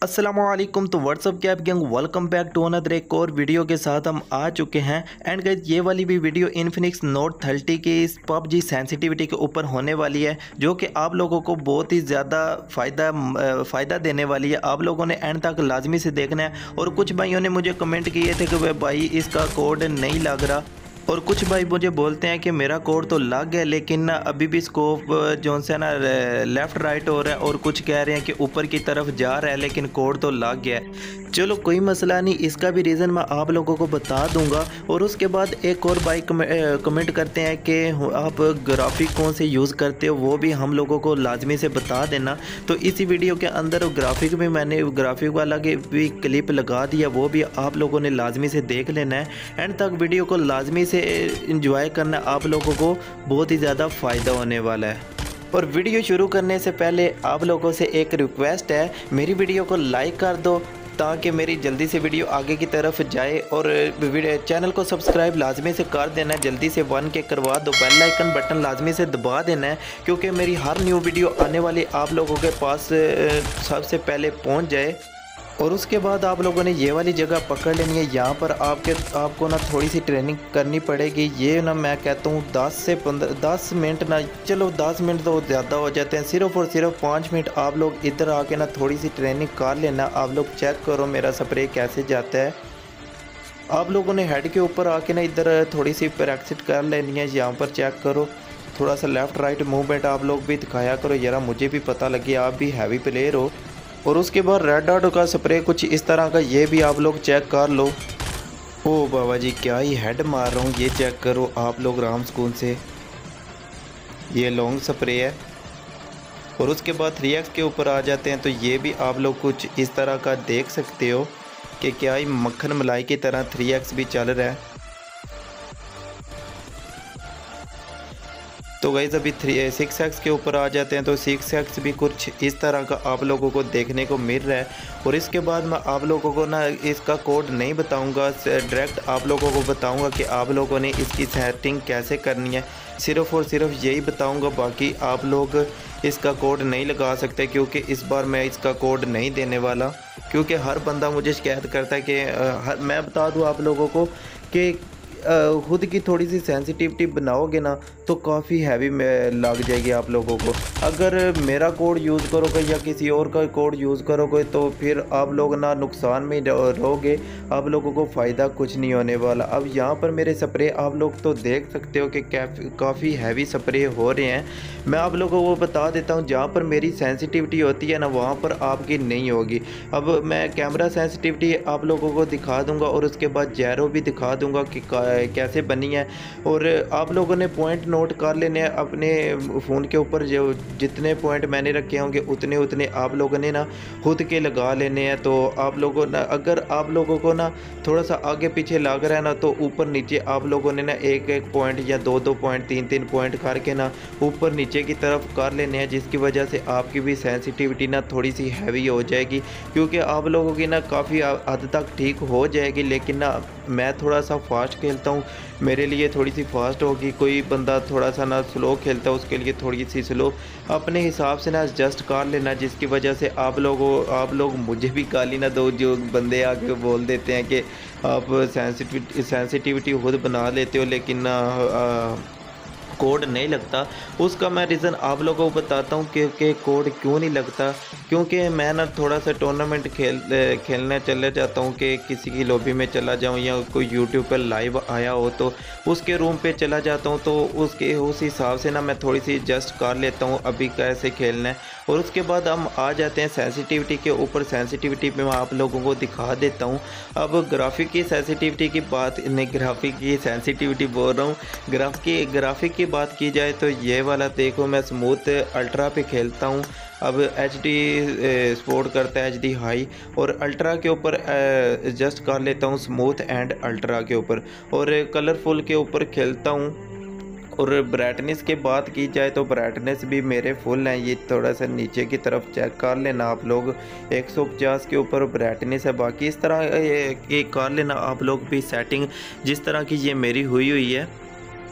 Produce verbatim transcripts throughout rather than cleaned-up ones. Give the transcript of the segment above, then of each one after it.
अस्सलामुअलैकुम। तो what's up cap gang, welcome back to another एक और वीडियो के साथ हम आ चुके हैं। एंड गाइस, ये वाली भी वीडियो इन्फिनिक्स नोट थर्टी की इस पबजी सेंसिटिविटी के ऊपर होने वाली है, जो कि आप लोगों को बहुत ही ज़्यादा फ़ायदा फ़ायदा देने वाली है। आप लोगों ने एंड तक लाजमी से देखना है। और कुछ भाइयों ने मुझे कमेंट किए थे कि भाई इसका कोड नहीं लग रहा, और कुछ भाई मुझे बोलते हैं कि मेरा कोड तो लग गया लेकिन ना अभी भी स्कोप जो है ना लेफ़्ट राइट हो रहा है, और कुछ कह रहे हैं कि ऊपर की तरफ जा रहा है लेकिन कोड तो लग गया है। चलो कोई मसला नहीं, इसका भी रीज़न मैं आप लोगों को बता दूंगा। और उसके बाद एक और भाई कमेंट करते हैं कि आप ग्राफिक कौन से यूज़ करते हो, वो भी हम लोगों को लाजमी से बता देना। तो इसी वीडियो के अंदर ग्राफिक में मैंने ग्राफिक वाला के भी क्लिप लगा दिया, वो भी आप लोगों ने लाजमी से देख लेना है। एंड तक वीडियो को लाजमी से इंजॉय करना, आप लोगों को बहुत ही ज़्यादा फ़ायदा होने वाला है। और वीडियो शुरू करने से पहले आप लोगों से एक रिक्वेस्ट है, मेरी वीडियो को लाइक कर दो ताकि मेरी जल्दी से वीडियो आगे की तरफ जाए। और चैनल को सब्सक्राइब लाजमी से कर देना है, जल्दी से वन के करवा दो। बेल आइकन बटन लाजमी से दबा देना है, क्योंकि मेरी हर न्यू वीडियो आने वाली आप लोगों के पास सबसे पहले पहुंच जाए। और उसके बाद आप लोगों ने ये वाली जगह पकड़ लेनी है। यहाँ पर आपके आपको ना थोड़ी सी ट्रेनिंग करनी पड़ेगी। ये ना मैं कहता हूँ दस से पंद्रह दस मिनट ना, चलो दस मिनट तो ज़्यादा हो जाते हैं, सिर्फ और सिर्फ पाँच मिनट आप लोग इधर आके ना थोड़ी सी ट्रेनिंग कर लेना। आप लोग चेक करो मेरा स्प्रे कैसे जाता है। आप लोगों ने हेड के ऊपर आके ना इधर थोड़ी सी प्रैक्टिस कर लेनी है। यहाँ पर चेक करो, थोड़ा सा लेफ़्ट राइट मूवमेंट आप लोग भी दिखाया करो यार, मुझे भी पता लगे आप भी हैवी प्लेयर हो। और उसके बाद रेड डॉट का स्प्रे कुछ इस तरह का, ये भी आप लोग चेक कर लो। ओ बाबा जी, क्या ही हेड मार रहा हूँ, ये चेक करो आप लोग राम स्कूल से। ये लॉन्ग स्प्रे है। और उसके बाद थ्री एक्स के ऊपर आ जाते हैं, तो ये भी आप लोग कुछ इस तरह का देख सकते हो कि क्या ही मक्खन मलाई की तरह थ्री एक्स भी चल रहा है। तो गाइस अभी थ्री सिक्स एक्स के ऊपर आ जाते हैं, तो सिक्स एक्स भी कुछ इस तरह का आप लोगों को देखने को मिल रहा है। और इसके बाद मैं आप लोगों को ना इसका कोड नहीं बताऊंगा, डायरेक्ट आप लोगों को बताऊंगा कि आप लोगों ने इसकी सेटिंग कैसे करनी है। सिर्फ़ और सिर्फ यही बताऊंगा, बाकी आप लोग इसका कोड नहीं लगा सकते, क्योंकि इस बार मैं इसका कोड नहीं देने वाला। क्योंकि हर बंदा मुझे शिकायत करता है कि मैं बता दूँ आप लोगों को कि खुद की थोड़ी सी सेंसिटिविटी बनाओगे ना तो काफ़ी हैवी में लग जाएगी आप लोगों को। अगर मेरा कोड यूज़ करोगे या किसी और का कोड यूज़ करोगे तो फिर आप लोग ना नुकसान में रहोगे, आप लोगों को फ़ायदा कुछ नहीं होने वाला। अब यहाँ पर मेरे स्प्रे आप लोग तो देख सकते हो कि काफ़ी हैवी स्प्रे हो रहे हैं। मैं आप लोगों को बता देता हूँ, जहाँ पर मेरी सेंसिटिविटी होती है ना वहाँ पर आपकी नहीं होगी। अब मैं कैमरा सेंसिटिविटी आप लोगों को दिखा दूँगा, और उसके बाद जैरो भी दिखा दूँगा कि कैसे बनी है। और आप लोगों ने पॉइंट नोट कर लेने हैं अपने फ़ोन के ऊपर, जो जितने पॉइंट मैंने रखे होंगे उतने उतने आप लोगों ने ना खुद के लगा लेने हैं। तो आप लोगों ना, अगर आप लोगों को ना थोड़ा सा आगे पीछे लग रहा है ना, तो ऊपर नीचे आप लोगों ने ना एक एक पॉइंट या दो दो पॉइंट तीन तीन पॉइंट करके ना ऊपर नीचे की तरफ कर लेने हैं, जिसकी वजह से आपकी भी सेंसिटिविटी ना थोड़ी सी हैवी हो जाएगी। क्योंकि आप लोगों की ना काफ़ी हद तक ठीक हो जाएगी, लेकिन ना मैं थोड़ा सा फास्ट खेलता हूँ, मेरे लिए थोड़ी सी फास्ट होगी। कोई बंदा थोड़ा सा ना स्लो खेलता है, उसके लिए थोड़ी सी स्लो अपने हिसाब से ना एडजस्ट कर लेना, जिसकी वजह से आप लोगों आप लोग मुझे भी गाली ना दो, जो बंदे आके बोल देते हैं कि आप सेंसिटिविटी सेंसिटिविटी खुद बना लेते हो लेकिन आ, कोड नहीं लगता। उसका मैं रीज़न आप लोगों को बताता हूँ कि, कि कोड क्यों नहीं लगता। क्योंकि मैं ना थोड़ा सा टूर्नामेंट खेल खेलने चले जाता हूँ, कि किसी की लॉबी में चला जाऊँ या कोई यूट्यूब पर लाइव आया हो तो उसके रूम पे चला जाता हूँ, तो उसके उस हिसाब से ना मैं थोड़ी सी एडजस्ट कर लेता हूँ अभी कैसे खेलना है। और उसके बाद हम आ जाते हैं सेंसिटिविटी के ऊपर। सेंसिटिविटी में मैं आप लोगों को दिखा देता हूँ। अब ग्राफिक की सेंसिटिविटी की बात नहीं, ग्राफिक की सेंसिटिविटी बोल रहा हूँ, ग्राफ की ग्राफिक की बात की जाए तो ये वाला देखो, मैं स्मूथ अल्ट्रा पे खेलता हूँ। अब एच डी सपोर्ट करता है, एच डी हाई, और अल्ट्रा के ऊपर एडजस्ट कर लेता हूँ स्मूथ एंड अल्ट्रा के ऊपर, और कलरफुल के ऊपर खेलता हूँ। और ब्राइटनेस की बात की जाए तो ब्राइटनेस भी मेरे फुल हैं, ये थोड़ा सा नीचे की तरफ चेक कर लेना आप लोग, एक सौ पचास के ऊपर ब्राइटनेस है। बाकी इस तरह ये कर लेना आप लोग भी सेटिंग, जिस तरह की ये मेरी हुई हुई है।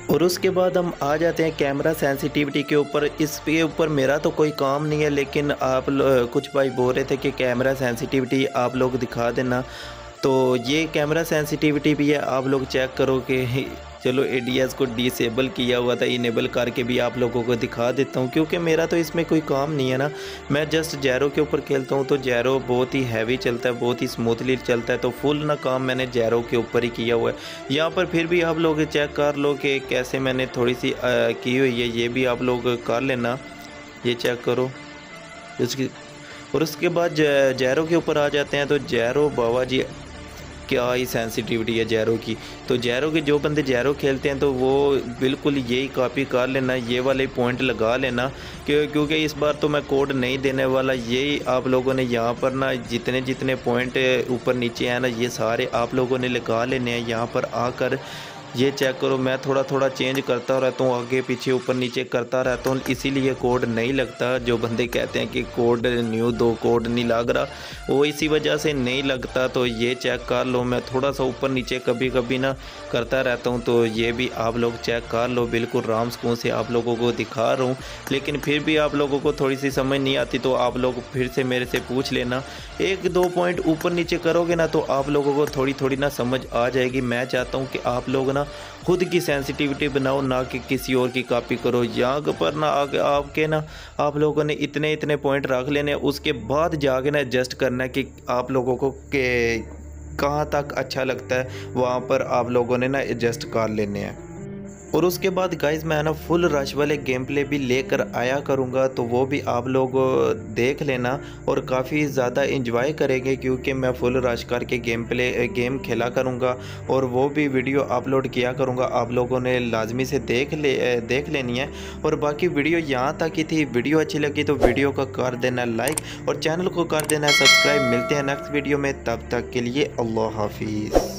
और उसके बाद हम आ जाते हैं कैमरा सेंसिटिविटी के ऊपर। इसके ऊपर मेरा तो कोई काम नहीं है, लेकिन आप कुछ भाई बोल रहे थे कि कैमरा सेंसिटिविटी आप लोग दिखा देना, तो ये कैमरा सेंसिटिविटी भी है, आप लोग चेक करो कि चलो ए डी एस को डिसेबल किया हुआ था, इनेबल करके भी आप लोगों को दिखा देता हूँ, क्योंकि मेरा तो इसमें कोई काम नहीं है ना। मैं जस्ट जैरो के ऊपर खेलता हूँ, तो जैरो बहुत ही हैवी चलता है, बहुत ही स्मूथली चलता है, तो फुल ना काम मैंने जैरो के ऊपर ही किया हुआ है। यहाँ पर फिर भी आप लोग चेक कर लो कि कैसे मैंने थोड़ी सी आ, की हुई है, ये भी आप लोग कर लेना, ये चेक करो उसकी। और उसके बाद जैरो के ऊपर आ जाते हैं, तो जैरो बाबा जी क्या ही सेंसिटिविटी है जैरो की। तो जैरो के जो बंदे जैरो खेलते हैं तो वो बिल्कुल यही कॉपी कर लेना, ये वाले पॉइंट लगा लेना, क्योंकि इस बार तो मैं कोड नहीं देने वाला। यही आप लोगों ने यहाँ पर ना जितने जितने पॉइंट ऊपर नीचे हैं ना, ये सारे आप लोगों ने लगा लेने हैं। यहाँ पर आकर ये चेक करो, मैं थोड़ा थोड़ा चेंज करता रहता हूँ, आगे पीछे ऊपर नीचे करता रहता हूँ, इसीलिए कोड नहीं लगता। जो बंदे कहते हैं कि कोड न्यू दो, कोड नहीं लग रहा, वो इसी वजह से नहीं लगता। तो ये चेक कर लो, मैं थोड़ा सा ऊपर नीचे कभी कभी ना करता रहता हूँ, तो ये भी आप लोग चेक कर लो। बिल्कुल राम सुकून से आप लोगों को दिखा रहा हूँ, लेकिन फिर भी आप लोगों को थोड़ी सी समझ नहीं आती तो आप लोग फिर से मेरे से पूछ लेना। एक दो पॉइंट ऊपर नीचे करोगे ना तो आप लोगों को थोड़ी थोड़ी ना समझ आ जाएगी। मैं चाहता हूँ कि आप लोग ना खुद की सेंसिटिविटी बनाओ, ना कि किसी और की कॉपी करो। यहाँ पर ना आगे आपके ना आप लोगों ने इतने इतने पॉइंट रख लेने, उसके बाद जाके ना एडजस्ट करना है कि आप लोगों को के कहाँ तक अच्छा लगता है, वहाँ पर आप लोगों ने ना एडजस्ट कर लेने हैं। और उसके बाद गाइज़ मैं ना फुल रश वाले गेम प्ले भी लेकर आया करूँगा, तो वो भी आप लोग देख लेना और काफ़ी ज़्यादा इंजॉय करेंगे, क्योंकि मैं फुल रश करके गेम प्ले गेम खेला करूँगा और वो भी वीडियो अपलोड किया करूँगा। आप लोगों ने लाजमी से देख ले देख लेनी है। और बाकी वीडियो यहाँ तक ही थी। वीडियो अच्छी लगी तो वीडियो को कर देना लाइक और चैनल को कर देना सब्सक्राइब। मिलते हैं नेक्स्ट वीडियो में, तब तक के लिए अल्लाह हाफिज़।